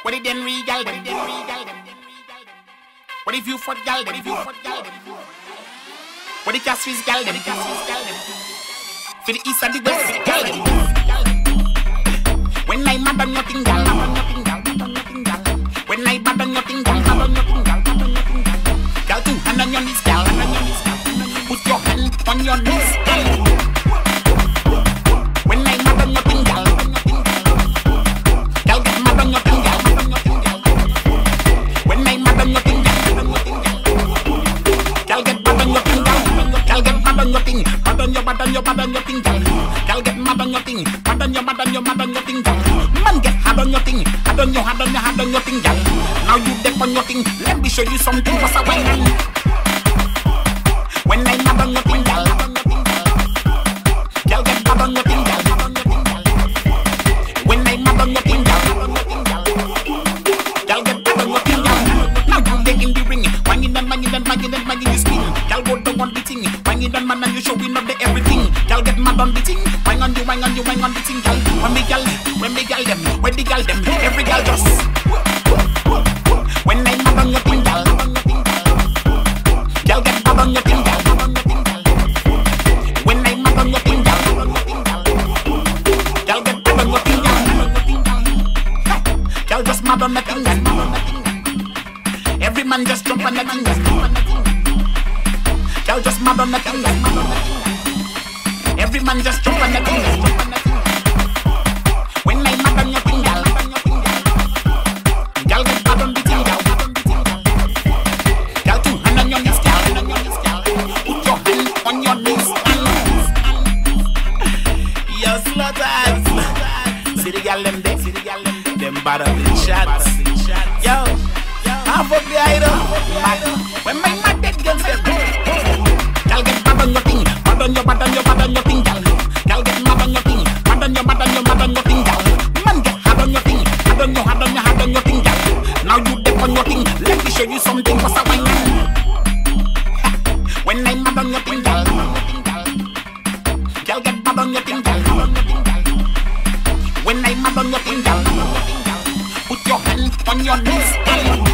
What if then regal them? What if you fuck gal them? What if you Swiss gal them? For the east and the west, gal them. When I mad on nothing gal, when I bad on nothing gal, gal two hand on your knees gal, put your hand on your knees gal. When I mad on nothing gal, gal get mad on nothing gal. When I mad on nothing gal, gal get mad on nothing gal. Gal get mad on nothing, mad on your thing gal. Gal get mad on your thing, mad on your thing gal. Man get hard on your thing, hard on your thing gal. Now you deaf on your thing, let me show you something. What's a wine? When I mad on your thing gal, gal get mad on your thing gal. When I mad on your thing gal, gal get mad on your thing gal. Now you dey in the ring, banging the spin. Gal go down on the thing, banging the man and you showing up the everything. Gal get mad on the thing, bang on the thing gal. When the gal them, every gal just. When I mad on your thing gal, gal get mad on your thing gal. When I mad on your thing gal, gal get mad on your thing gal. Gal just mad on the thing gal. Every man just jump on the thing gal. Gal just mad on the thing gal. Every man just jump on the thing gal. When I mad on your thing gal, gal get mad on the thing gal. Gal two hand on your knees gal. Put your hand on your knees gal. Yo slaughters, see the gal them there, them bad on the shots. Yo, half of the idol. When my mad dead girls them, gal get mad on your thing, mad on your thing gal. Gal get mad on your thing, mad on your thing gal. Man get hard on your thing, hard on your thing gal. Now you deaf on your thing, let me show you something. What's a wine? When I mad on your thing gal, gal get mad on your thing gal. When I mad on your thing gal, put your hand on your knees gal.